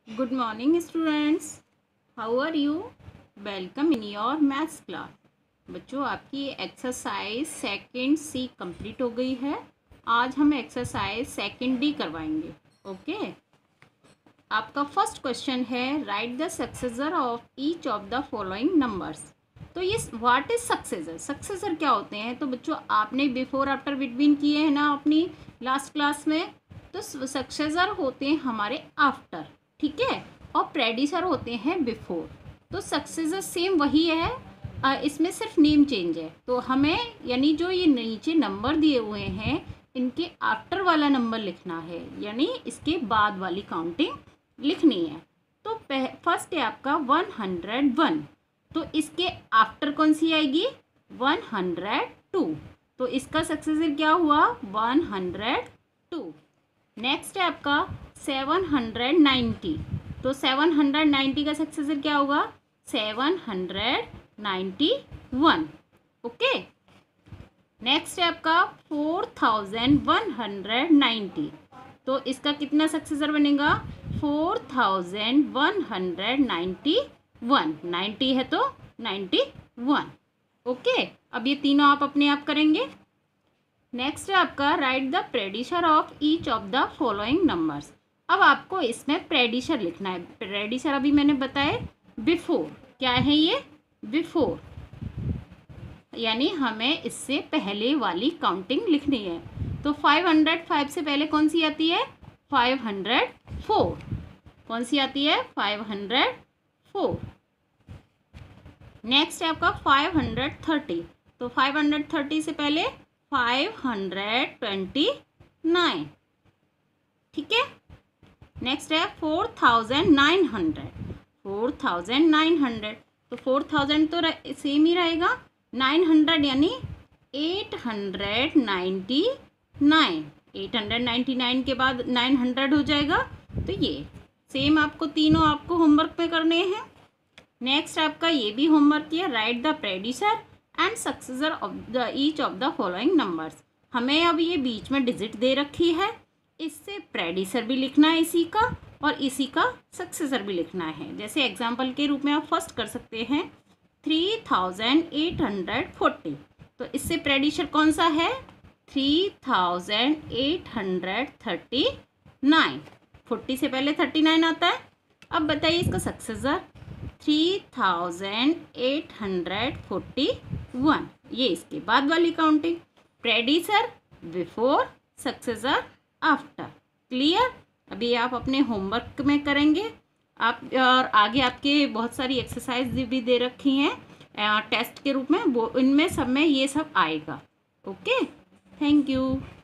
Good morning students. How are you? Welcome in your maths class. बच्चों आपकी exercise second सी complete हो गई है. आज हम एक्सरसाइज सेकंड डी करवाएंगे. ओके आपका फर्स्ट क्वेश्चन है write the successor of each of the following numbers. तो ये व्हाट इज सक्सेसर. सक्सेसर क्या होते हैं? तो बच्चों आपने बिफोर आफ्टर बिटवीन किए हैं ना अपनी लास्ट क्लास में. तो सक्सेसर होते हैं हमारे आफ्टर, ठीक है, और प्रेडिसर होते हैं बिफोर. तो सक्सेसर सेम वही है, इसमें सिर्फ नेम चेंज है. तो हमें यानी जो ये नीचे नंबर दिए हुए हैं इनके आफ्टर वाला नंबर लिखना है, यानी इसके बाद वाली काउंटिंग लिखनी है. तो फर्स्ट है आपका 101. तो इसके आफ्टर कौन सी आएगी? 102. तो इसका सक्सेसर क्या हुआ? 102. नेक्स्ट है आपका 790. तो 790 का सक्सेसर क्या होगा? 791. ओके. नेक्स्ट है आपका 4190. तो इसका कितना सक्सेसर बनेगा? 4191. 90 है तो 91. ओके. अब ये तीनों आप अपने आप करेंगे. नेक्स्ट है आपका write the predecessor of each of the following numbers. अब आपको इसमें प्रेडिसर लिखना है. प्रेडिसर अभी मैंने बताया बिफोर. क्या है ये? बिफोर, यानी हमें इससे पहले वाली काउंटिंग लिखनी है. तो 505 से पहले कौन सी आती है? 504. कौन सी आती है? 504. नेक्स्ट है आपका 530. तो 530 से पहले 529. ठीक है. नेक्स्ट है 4900. 4900. तो 4000 तो सेम ही रहेगा. 900 यानी 899. 899 के बाद 900 हो जाएगा. तो ये सेम आपको तीनों आपको होमवर्क पे करने हैं. नेक्स्ट आपका ये भी होमवर्क किया. Write the predecessor and successor of the each of the following numbers. हमें अब ये बीच में डिजिट दे रखी है, इससे प्रेडिसर भी लिखना है इसी का, और इसी का सक्सेसर भी लिखना है. जैसे एग्जांपल के रूप में आप फर्स्ट कर सकते हैं 3840. तो इससे प्रेडिसर कौन सा है? 3839. 40 से पहले 39 आता है. अब बताइए इसका सक्सेसर 3841. ये इसके बाद वाली काउंटिंग. प्रेडिसर बिफोर, सक्सेसर आफ्टर. क्लियर. अभी आप अपने होमवर्क में करेंगे आप, और आगे आपके बहुत सारी एक्सरसाइज भी दे रखी हैं टेस्ट के रूप में. वो इनमें सब में ये सब आएगा. ओके. Thank you.